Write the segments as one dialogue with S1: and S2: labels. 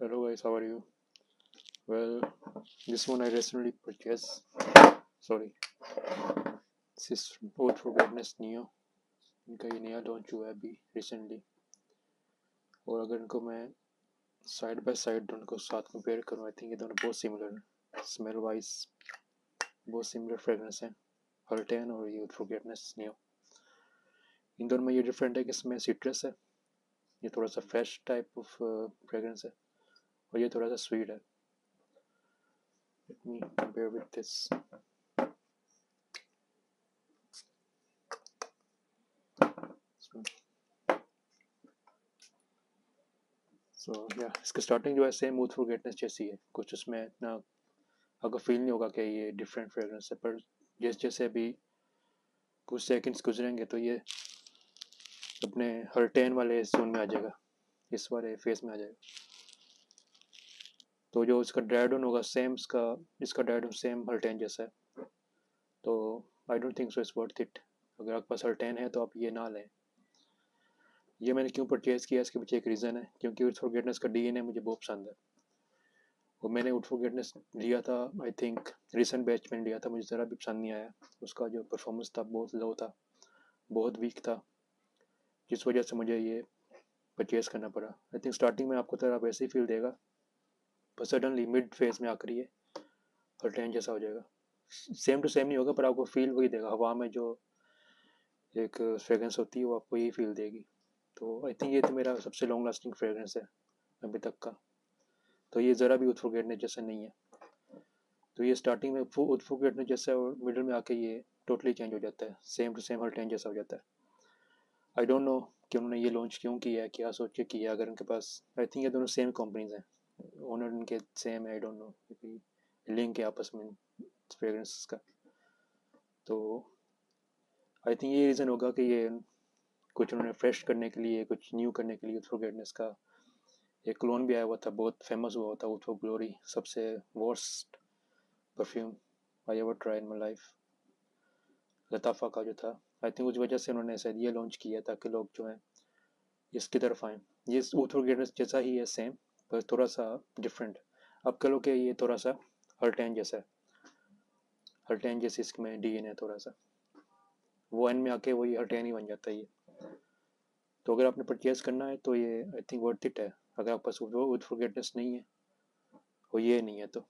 S1: Hello guys, how are you? Well, this one I recently purchased. Sorry, this is from Oath for Gladness Neo. इनका ये नया launch हुआ है अभी recently. और अगर इनको मैं साइड बाय साइड उनको साथ कंपेयर करूँ, आई थिंक ये दोनों बहुत सिमिलर हैं। स्मेल वाइज बहुत सिमिलर फ्रेगरेंस हैं, हर्टेन और ये ओथ फॉर ग्लेडनेस नियो। इन दोनों में ये डिफरेंट है कि इसमें सिट्रस है, ये थोड़ा सा फ्रेश टाइप ऑफ फ्रेगरेंस है, और ये थोड़ा सा स्वीट है। Let me compare with this. इसका स्टार्टिंग जो है सेम ओथ फॉर ग्लेडनेस जैसी है, कुछ उसमें इतना आपको फील नहीं होगा कि ये डिफरेंट फ्रेगरेंस है। पर जैसे जैसे अभी कुछ सेकंड्स गुजरेंगे तो ये अपने हर्टेन वाले जोन में आ जाएगा, इस वाले फेस में आ जाएगा। तो जो इसका ड्राइडन होगा सेम इसका ड्राइडन सेम हर्टेन जैसा है। तो I don't think so it's worth it. अगर आपके पास हर्टेन है तो आप ये ना लें। ये मैंने क्यों परचेज़ किया, इसके पीछे एक रीज़न है, क्योंकि ओथ फॉर ग्लेडनेस का डीएनए मुझे बहुत पसंद है। और मैंने ओथ फॉर ग्लेडनेस लिया था, आई थिंक रिसेंट बैच में लिया था, मुझे ज़रा भी पसंद नहीं आया। उसका जो परफॉर्मेंस था बहुत लो था, बहुत वीक था, जिस वजह से मुझे ये परचेज़ करना पड़ा। आई थिंक स्टार्टिंग में आपको तरह वैसे ही फील देगा, पर सडनली मिड फेज में आकर ये हर्टेन जैसा हो जाएगा। सेम टू सेम नहीं होगा, पर आपको फील वही देगा। हवा में जो एक फ्रेगरेंस होती है वो आपको यही फील देगी। तो आई थिंक ये तो मेरा सबसे लॉन्ग लास्टिंग फ्रेगरेंस है अभी तक का। तो ये ज़रा भी ओथ फॉर ग्लेडनेस जैसा नहीं है। तो ये स्टार्टिंग में ओथ फॉर ग्लेडनेस जैसा है, और मिडिल में आके ये टोटली चेंज हो जाता है, सेम टू सेम हर्टेन जैसा हो जाता है। आई डोंट नो कि उन्होंने ये लॉन्च क्यों किया है, क्या सोच के किया। अगर उनके पास, आई थिंक ये दोनों सेम कंपनीज हैं, ओनर उनके सेम है। आई डोंट नो लिंक है आपस में फ्रेगरेंस का। तो आई थिंक ये रीज़न होगा कि ये कुछ उन्होंने फ्रेश करने के लिए, कुछ न्यू करने के लिए ओथ फॉर ग्लेडनेस का एक क्लोन भी आया हुआ था, बहुत फेमस हुआ था, ओथ फॉर ग्लोरी, सबसे worst perfume I ever try in my life, Lattafa का जो था। आई थिंक उस वजह से उन्होंने शायद ये लॉन्च किया ताकि लोग जो है इसकी तरफ आए। ये ओथ फॉर ग्लेडनेस जैसा ही है सेम, पर थोड़ा सा डिफरेंट। अब कह लो कि ये थोड़ा सा हर्टेन जैसा है, हर्टेन जैसे इसमें डीएनए है थोड़ा सा, वो एन में आके वही हर्टेन ही बन जाता है ये। तो अगर आपने परचेज करना है तो ये आई थिंक वर्थ इट है। अगर आपके पास ओथ फॉर ग्लेडनेस नहीं है और ये नहीं है, तो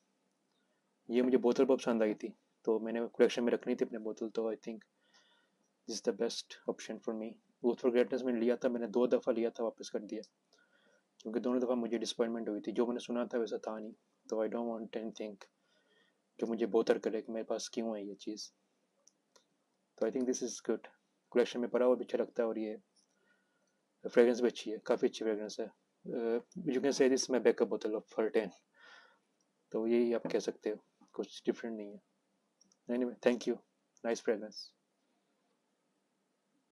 S1: ये मुझे बोतल बहुत पसंद आई थी, तो मैंने कलेक्शन में रखनी थी अपने बोतल। तो I think this is the best option for me. Oud for Greatness मैंने लिया था, मैंने 2 दफ़ा लिया था, वापस कर दिया, क्योंकि दोनों दफ़ा मुझे डिसअपॉइंटमेंट हुई थी। जो मैंने सुना था वैसा था नहीं। तो आई डोंट वांट एनीथिंग जो मुझे बोतर करे कि मेरे पास क्यों है ये चीज़। तो I think this is good. Collection में पड़ा हुआ भी अच्छा लगता है, और ये फ्रेगरेंस भी अच्छी है, काफ़ी अच्छी फ्रेगरेंस है। You can say this my backup बोतल ऑफ हर्टेन। तो यही आप कह सकते हो, कुछ डिफरेंट नहीं है। Anyway, thank you, nice fragrance.